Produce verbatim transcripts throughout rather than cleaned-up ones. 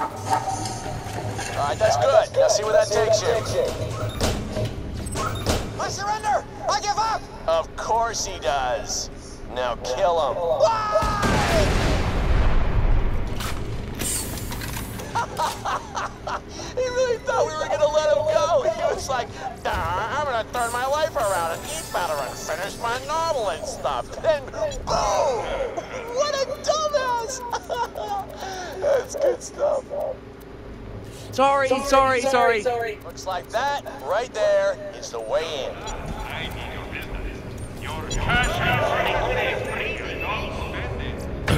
Alright, that's good. Now see where that takes you. I surrender! I give up! Of course he does. Now kill him. Why? He really thought we were gonna let him go. He was like, nah, I'm gonna turn my life around and eat better and finish my novel and stuff. Then, boom! What a dumbass! That's good stuff. Sorry, sorry, sorry, sorry. Looks like that right there is the way in. I need your business. Your cash house free is all spending.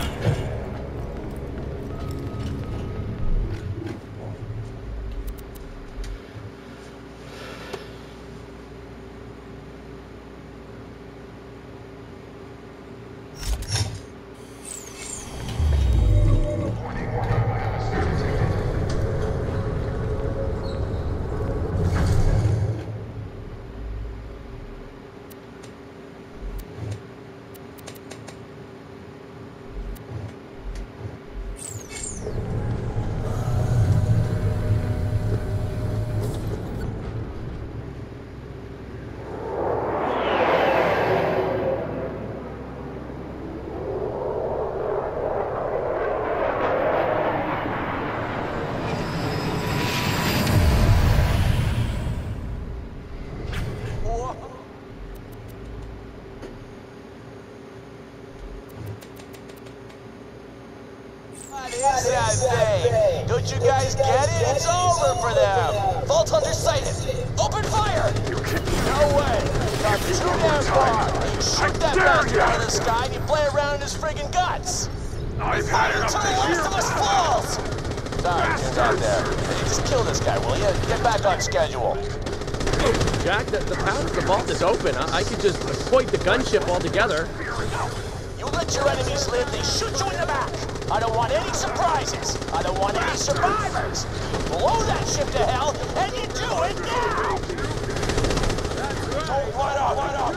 What is that thing? Don't you guys get it? It's over for them. Vault Hunter sighted. Open fire! No way. Not too damn far. You shoot that bastard out of the sky and you play around in his friggin' guts. I've had enough Until the this last of us falls! Sorry, you're not there. Hey, just kill this guy, will you? Get back on schedule. Jack, the, the path to the vault is open. I, I could just avoid the gunship altogether. You let your enemies live, they shoot you in the back. I don't want any surprises. I don't want any survivors. Blow that ship to hell, and you do it now! Don't run off, run off.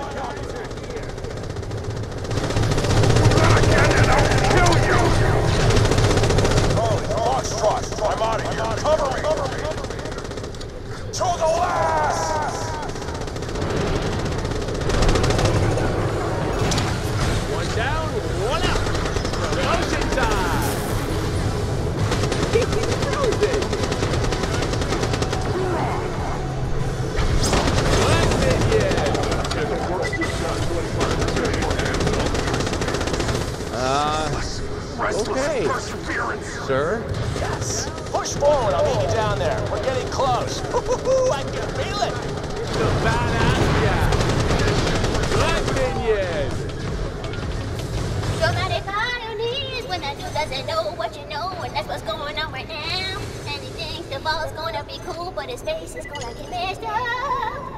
I'm out of here. Cover me. Cover me. To the last! One down, one out. Promotion time. Frozen. Black minion. Uh, okay. Sir? Yes. Push forward, I'll meet you down there. We're getting close. I can feel it. The badass guy. Black minion. Dramatic ironies when a dude doesn't know what you know, and that's what's going on right now. And he thinks the ball's gonna be cool, but his face is gonna get messed up.